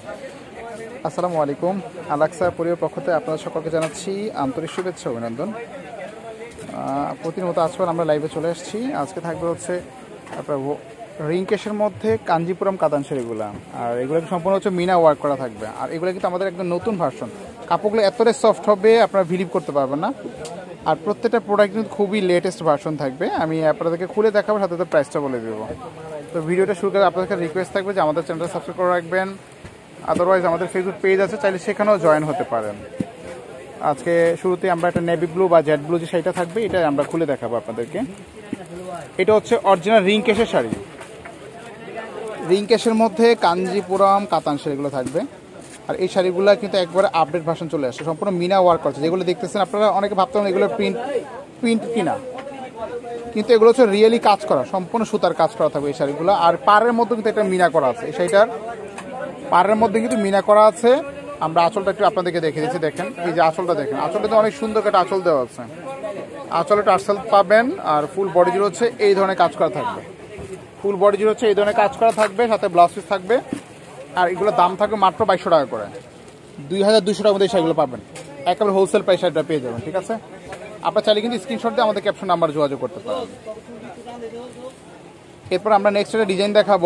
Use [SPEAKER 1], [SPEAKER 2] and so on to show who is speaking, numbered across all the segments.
[SPEAKER 1] আসসালামু আলাইকুম। আল-আকসা পরিবার পক্ষ থেকে আপনাদের সকলকে জানাচ্ছি আন্তরিক শুভেচ্ছা অভিনন্দন। প্রতিনিয়ত আজকাল আমরা লাইভে চলে আসছি। আজকে থাকবে হচ্ছে আপনার রিঙ্কেশের মধ্যে কাঞ্জিপুরম কাতান শাড়িগুলো, আর এগুলো সম্পূর্ণ হচ্ছে মিনা ওয়ার্ক করা থাকবে। আর এগুলো কিন্তু আমাদের একদম নতুন ভার্সন। কাপড়গুলো এতটাই সফট হবে আপনারা বিলিভ করতে পারবেন না। আর প্রত্যেকটা প্রোডাক্ট কিন্তু খুবই লেটেস্ট ভার্সন থাকবে। আমি আপনাদেরকে খুলে দেখাবো, সাথে সাথে প্রাইসটা বলে দেবো। তো ভিডিওটা শুরু করে আপনাদের রিকোয়েস্ট থাকবে যে আমাদের চ্যানেলটা সাবস্ক্রাইব করে রাখবেন। আদারওয়াইজ আমাদের ফেসবুক পেজ আছে, চাইলে সেখানেও জয়েন হতে পারেন। আজকে শুরুতে আমরা একটা নেভি ব্লু বা জেড ব্লু যে শাড়িটা থাকবে এটা আমরা খুলে দেখাবো আপনাদেরকে। এটা হচ্ছে অরিজিনাল রিঙ্কেশের শাড়ি। রিঙ্কেশের মধ্যে কাঞ্জিপুরম কাতান শাড়িগুলো থাকবে। আর এই শাড়িগুলো কিন্তু একবারে আপডেট ভার্সন চলে আসছে, সম্পূর্ণ মিনা ওয়ার্ক করছে। যেগুলো দেখতেছেন আপনারা অনেকে ভাবতেন এগুলো প্রিন্ট কিনা, কিন্তু এগুলো হচ্ছে রিয়েলি কাজ করা, সম্পূর্ণ সুতার কাজ করা থাকবে এই শাড়িগুলো। আর পাড়ের মধ্যে কিন্তু এটা মিনা করা আছে। এই শাড়িটার পাড়ের মধ্যে কিন্তু মিনা করা আছে। আমরা আঁচলটা একটু আপনাদেরকে দেখে দিচ্ছি। দেখেন এই যে আঁচলটা, দেখেন আঁচলটা তো অনেক সুন্দর একটা আঁচল দেওয়া আছে। আঁচলে টার্সেল পাবেন। আর ফুল বডি জুড়ে হচ্ছে এই ধরনের কাজ করা থাকবে। ফুল বডি জুড়ে হচ্ছে এই ধরনের কাজ করা থাকবে, সাথে ব্লাউজ পিস থাকবে। আর এগুলোর দাম থাকবে মাত্র 2200 টাকা করে। 2200 টাকার মধ্যে এই শাড়িগুলো পাবেন, একেবারে হোলসেল প্রাইস শাড়িটা পেয়ে যাবেন। ঠিক আছে, আপনার চাইলে কিন্তু স্ক্রিনশট দিয়ে আমাদের ক্যাপশন নাম্বার যোগাযোগ করতে পারেন। এরপর আমরা নেক্সট একটা ডিজাইন দেখাবো।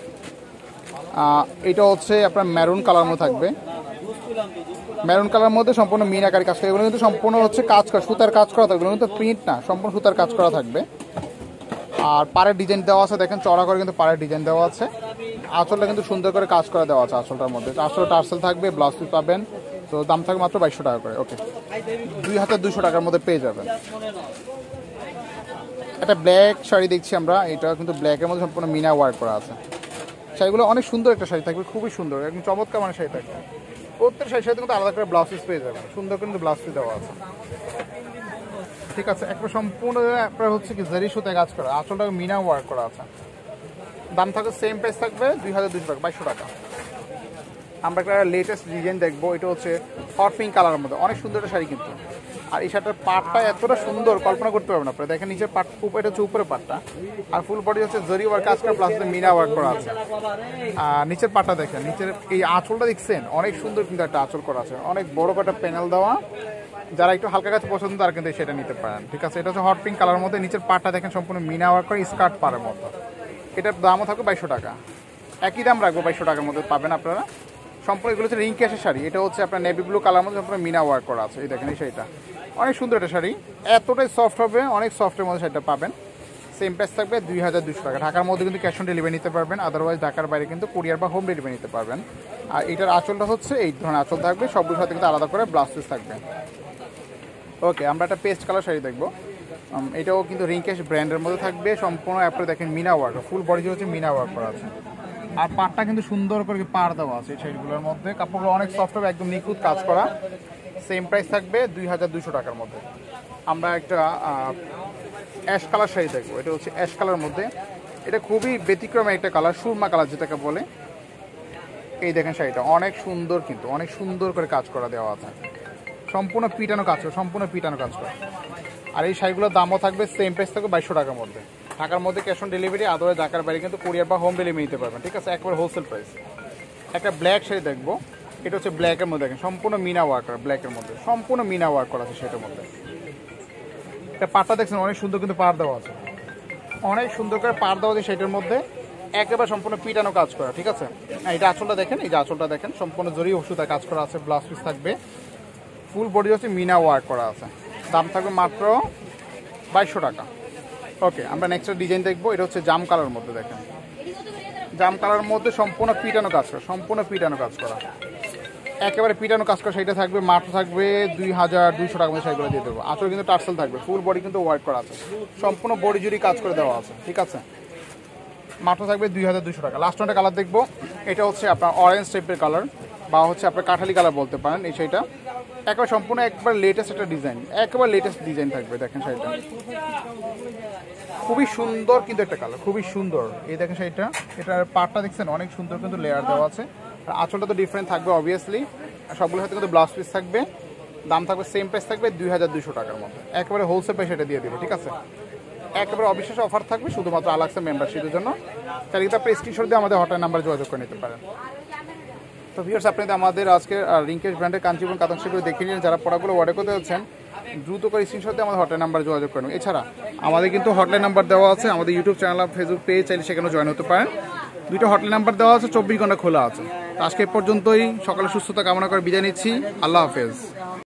[SPEAKER 1] এটা হচ্ছে আপনার মেরুন কালার মধ্যে থাকবে। মেরুন কালার মধ্যে সম্পূর্ণ মিনাকারি কাজ করা। এগুলো কিন্তু সম্পূর্ণ হচ্ছে কাজ করা, সুতার কাজ করা থাকবে, কিন্তু প্রিন্ট না, সম্পূর্ণ সুতার কাজ করা থাকবে। আর পাড়ের ডিজাইন দেওয়া আছে, দেখেন চড়া করে কিন্তু পাড়ের ডিজাইন দেওয়া আছে। আঁচলটা কিন্তু সুন্দর করে কাজ করা দেওয়া আছে আঁচলটার মধ্যে। আঁচল টার্সেল থাকবে, ব্লাউজ পিস পাবেন। তো দাম থাকবে মাত্র 2200 টাকা করে। ওকে, 2200 টাকার মধ্যে পেয়ে যাবেন। একটা ব্ল্যাক শাড়ি দেখছি আমরা, এটা কিন্তু ব্ল্যাকের মধ্যে সম্পূর্ণ মিনা ওয়ার্ক করা আছে। শাড়িগুলো অনেক সুন্দর একটা শাড়ি থাকবে, খুবই সুন্দর, একদম চমৎকার মানে শাড়ি থাকবে। প্রত্যেক শাড়ির সাথে কিন্তু আলাদা করে ব্লাউজ পিস পেয়ে যাবেন, সুন্দর কিন্তু ব্লাউজ পিস দেওয়া আছে। ঠিক আছে, একবার সম্পূর্ণ আপনার হচ্ছে কি জারি সুতায় কাজ করা, আঁচলটা মিনা ওয়ার্ক করা আছে। দাম থাকবে সেম প্রাইস থাকবে 2200 টাকা, 2200 টাকা। আমরা একটা লেটেস্ট ডিজাইন দেখবো। এটা হচ্ছে হট পিঙ্ক কালারের মধ্যে, অনেক সুন্দর একটা শাড়ি কিন্তু। আর এই শাড়িটার পাটটা এতটা সুন্দর কল্পনা করতে পারবেন আপনারা। দেখেন নিচের পাট, এটা হচ্ছে উপরের পাটটা। আর ফুল বডি হচ্ছে জরি ওয়ার্ক কাজ করা, প্লাস মিনা ওয়ার্ক করা আছে। আর নিচের পাটটা দেখেন, নিচের এই আঁচলটা দেখছেন, অনেক সুন্দর কিন্তু একটা আঁচল করা আছে, অনেক বড় একটা প্যানেল দেওয়া। যারা একটু হালকা কাজ পছন্দ তারা কিন্তু সেটা নিতে পারেন। ঠিক আছে, এটা হচ্ছে হট পিঙ্ক কালারের মধ্যে। নিচের পাটটা দেখেন সম্পূর্ণ মিনা ওয়ার্ক করে, স্কার্ট পাড়ের মতো। এটার দামও থাকবে 2200 টাকা। একই দাম রাখবো, 2200 টাকার মধ্যে পাবেন আপনারা। সম্পূর্ণ এগুলো হচ্ছে রিঙ্কেশের শাড়ি। এটা হচ্ছে আপনার নেভি ব্লু কালার মধ্যে সম্পূর্ণ মিনা ওয়ার্ক করা আছে। এই দেখেন এই শাড়িটা অনেক সুন্দর একটা শাড়ি, এতটাই সফট হবে, অনেক সফটের মধ্যে শাড়িটা পাবেন। সেম প্রাইস থাকবে 2200 টাকা। ঢাকার মধ্যে কিন্তু ক্যাশ অন ডেলিভারি নিতে পারবেন, আদারওয়াইজ ঢাকার বাইরে কিন্তু কুরিয়ার বা হোম ডেলিভারি নিতে পারবেন। আর এটার আঁচলটা হচ্ছে এই ধরনের আঁচল থাকবে, সবগুলোর সাথে কিন্তু আলাদা করে ব্লাউজ পিস থাকবে। ওকে, আমরা একটা পেস্ট কালার শাড়ি দেখবো। এটাও কিন্তু রিঙ্কেশ ব্র্যান্ডের মধ্যে থাকবে, সম্পূর্ণ আপনারা দেখেন মিনা ওয়ার্ক, ফুল বডি হচ্ছে মিনা ওয়ার্ক করা আছে। আর পাড়টা কিন্তু সুন্দর করে পাড় দেওয়া আছে এই শাড়িগুলোর মধ্যে। কাপড়গুলো অনেক সফট হবে, একদম নিখুঁত কাজ করা। সেম প্রাইস থাকবে 2200 টাকার মধ্যে। আমরা একটা অ্যাশ কালার শাড়ি দেখবো। এটা হচ্ছে অ্যাশ কালার মধ্যে, এটা খুবই ব্যতিক্রমী একটা কালার, সুরমা কালার যেটাকে বলে। এই দেখেন শাড়িটা অনেক সুন্দর, কিন্তু অনেক সুন্দর করে কাজ করা দেওয়া আছে, সম্পূর্ণ পিটানো কাজ করা, সম্পূর্ণ পিটানো কাজ করা। আর এই শাড়িগুলোর দামও থাকবে সেম প্রাইস থাকবে 2200 টাকার মধ্যে। ঢাকার মধ্যে ক্যাশ অন ডেলিভারি, আদারওয়াইজ ঢাকার বাইরে কিন্তু কুরিয়ার বা হোম ডেলিভারি নিতে পারবেন। ঠিক আছে, একবার হোলসেল প্রাইস। একটা ব্ল্যাক শাড়ি দেখবো। এটা হচ্ছে ব্ল্যাকের মধ্যে, দেখেন সম্পূর্ণ মিনা ওয়ার্ক করা, ব্ল্যাকের মধ্যে সম্পূর্ণ মিনা ওয়ার্ক করা আছে সেটার মধ্যে। এটা পাড়টা দেখছেন অনেক সুন্দর কিন্তু পাড় দেওয়া আছে, অনেক সুন্দর করে পাড় দেওয়া আছে সেটার মধ্যে, একেবারে সম্পূর্ণ পিটানো কাজ করা। ঠিক আছে, এটা আঁচলটা দেখেন, এই যে আঁচলটা দেখেন সম্পূর্ণ জরি ওষুধের কাজ করা আছে, ব্লাউজ পিস থাকবে, ফুল বডি হচ্ছে মিনা ওয়ার্ক করা আছে। দাম থাকবে মাত্র 2200 টাকা। ওকে, আমরা নেক্সট ডিজাইন দেখবো। এটা হচ্ছে জাম কালার মধ্যে, দেখেন জাম কালার মধ্যে সম্পূর্ণ পিটানো কাজ করা, সম্পূর্ণ পিটানো কাজ করা, একেবারে পিটানো কাজ করা। সেইটা থাকবে মাত্র থাকবে 2200 টাকা মধ্যে শাড়িগুলো দিয়ে দেবো। আঁচল কিন্তু টার্সেল থাকবে, ফুল বডি কিন্তু ওয়ার্ক করা আছে, সম্পূর্ণ বডি জুড়ি কাজ করে দেওয়া আছে। ঠিক আছে, মাত্র থাকবে 2200 টাকা। লাস্ট একটা কালার দেখবো। এটা হচ্ছে আপনার অরেঞ্জ টাইপের কালার, বা হচ্ছে আপনার কাঠালি কালার বলতে পারেন। এই শাড়িটা একেবারে সম্পূর্ণ একবার লেটেস্ট একটা ডিজাইন, একেবারে লেটেস্ট ডিজাইন থাকবে। দেখেন শাড়িটা খুবই সুন্দর কিন্তু একটা কালার, খুবই সুন্দর। এই দেখেন শাড়িটা, এটার পাড়টা দেখছেন অনেক সুন্দর কিন্তু লেয়ার দেওয়া আছে। আর আঁচলটা তো ডিফারেন্ট থাকবে অবভিয়াসলি। আর সবগুলোর সাথে কিন্তু ব্লাউজ পিস থাকবে। দাম থাকবে সেম প্রাইস থাকবে 2200 টাকার মধ্যে, একেবারে হোলসেল প্রাইস এটা দিয়ে দেবে। ঠিক আছে, একেবারে অবিশ্বাস অফার থাকবে শুধুমাত্র আল-আকসা মেম্বারশিপের জন্য। চাইলে কিন্তু আপনি স্ক্রিনশট দিয়ে আমাদের হটলাইন নাম্বার যোগাযোগ করে নিতে পারেন। তো ভিউয়ার্স আপনাদের আমাদের আজকে রিঙ্কেশ ব্র্যান্ডের কাঞ্চিপুরম কাতান শাড়িগুলো দেখে নিলেন। যারা প্রোডাক্টগুলো অর্ডার করতে যাচ্ছেন দ্রুত করে স্ক্রিনশট দিয়ে আমাদের হটলাইন নাম্বার যোগাযোগ করুন। এছাড়া আমাদের কিন্তু হটলাইন নাম্বার দেওয়া আছে, আমাদের ইউটিউব চ্যানেল ফেসবুক পেজ চাইলে সেখানে জয়েন হতে পারেন। দুইটা হটলাইন নাম্বার দেওয়া আছে, 24 ঘন্টা খোলা আছে। তো আজকে পর্যন্তই, সকালে সুস্থতা কামনা করে বিদায় নিচ্ছি। আল্লাহ হাফেজ।